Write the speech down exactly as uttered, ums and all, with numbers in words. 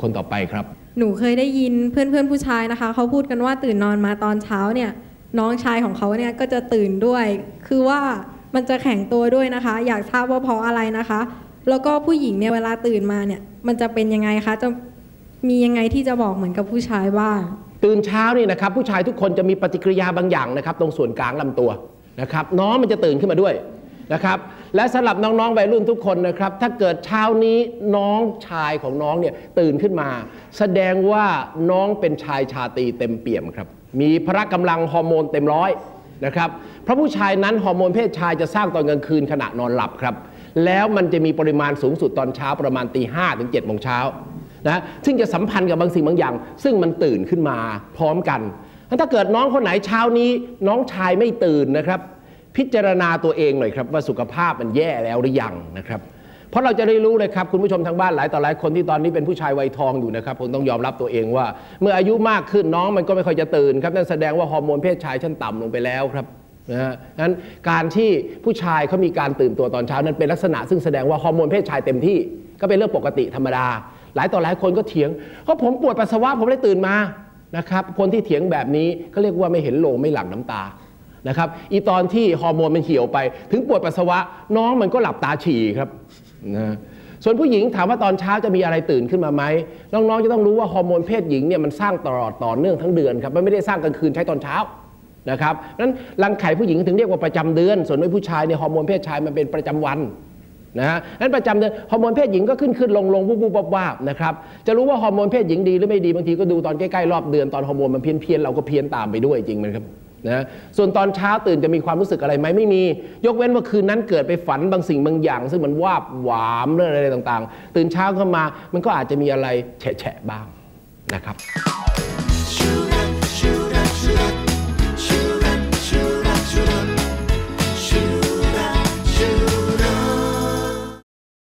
คนต่อไปครับหนูเคยได้ยินเพื่อนๆผู้ชายนะคะเขาพูดกันว่าตื่นนอนมาตอนเช้าเนี่ยน้องชายของเขาเนี่ยก็จะตื่นด้วยคือว่ามันจะแข็งตัวด้วยนะคะอยากทราบว่าเพราะอะไรนะคะแล้วก็ผู้หญิงเนี่ยเวลาตื่นมาเนี่ยมันจะเป็นยังไงคะจะมียังไงที่จะบอกเหมือนกับผู้ชายบ้างตื่นเช้านี่นะครับผู้ชายทุกคนจะมีปฏิกิริยาบางอย่างนะครับตรงส่วนกลางลำตัวนะครับน้องมันจะตื่นขึ้นมาด้วยนะครับและสำหรับน้องๆวัยรุ่นทุกคนนะครับถ้าเกิดเช้านี้น้องชายของน้องเนี่ยตื่นขึ้นมาแสดงว่าน้องเป็นชายชาตรีเต็มเปี่ยมครับมีพละกำลังฮอร์โมนเต็มร้อยนะครับเพราะผู้ชายนั้นฮอร์โมนเพศชายจะสร้างตอนกลางคืนขณะนอนหลับครับแล้วมันจะมีปริมาณสูงสุดตอนเช้าประมาณตีห้าถึงเจ็ดโมงเช้านะซึ่งจะสัมพันธ์กับบางสิ่งบางอย่างซึ่งมันตื่นขึ้นมาพร้อมกันถ้าเกิดน้องคนไหนเช้านี้น้องชายไม่ตื่นนะครับพิจารณาตัวเองหน่อยครับว่าสุขภาพมันแย่แล้วหรือยังนะครับเพราะเราจะได้รู้เลยครับคุณผู้ชมทางบ้านหลายต่อหลายคนที่ตอนนี้เป็นผู้ชายวัยทองอยู่นะครับผมต้องยอมรับตัวเองว่าเมื่ออายุมากขึ้นน้องมันก็ไม่ค่อยจะตื่นครับนั่นแสดงว่าฮอร์โมนเพศชายชั้นต่ำลงไปแล้วครับนะฮะนั้นการที่ผู้ชายเขามีการตื่นตัวตอนเช้านั้นเป็นลักษณะซึ่งแสดงว่าฮอร์โมนเพศชายเต็มที่ก็เป็นเรื่องปกติธรรมดาหลายต่อหลายคนก็เถียงเพราะผมปวดปัสสาวะผมได้ตื่นมานะครับคนที่เถียงแบบนี้เขาเรียกว่าไม่เห็นโลงไม่หลั่งน้ำตานะครับอีตอนที่ฮอร์โมนมันเหี่ยวไปถึงปวดปัสสาวะน้องมันก็หลับตาฉี่ครับนะส่วนผู้หญิงถามว่าตอนเช้าจะมีอะไรตื่นขึ้นมาไหมน้องๆจะต้องรู้ว่าฮอร์โมนเพศหญิงเนี่ยมันสร้างตลอดต่อเนื่องทั้งเดือนครับมันไม่ได้สร้างกลางคืนใช้ตอนเช้านะครับนั้นรังไข่ผู้หญิงถึงเรียกว่าประจำเดือนส่วนในผู้ชายเนี่ยฮอร์โมนเพศชายมันเป็นประจำวันนะฮะนั้นประจำเดือนฮอร์โมนเพศหญิงก็ขึ้นขึ้นลงลงวูบวูบวาบนะครับจะรู้ว่าฮอร์โมนเพศหญิงดีหรือไม่ดีบางทีก็ดูตอนใกล้ๆรอบเดือนตอนฮอร์โมนมันเพี้ยนเพี้ยนเราก็เพี้ยนตามไปด้วยจริงไหมครับนะส่วนตอนเช้าตื่นจะมีความรู้สึกอะไรไหมไม่มียกเว้นว่าคืนนั้นเกิดไปฝันบางสิ่งบางอย่างซึ่งมันวาบหวามเรื่องอะไรต่างๆตื่นเช้าเข้ามามันก็อาจจะมีอะไรแฉะๆบ้างนะครับ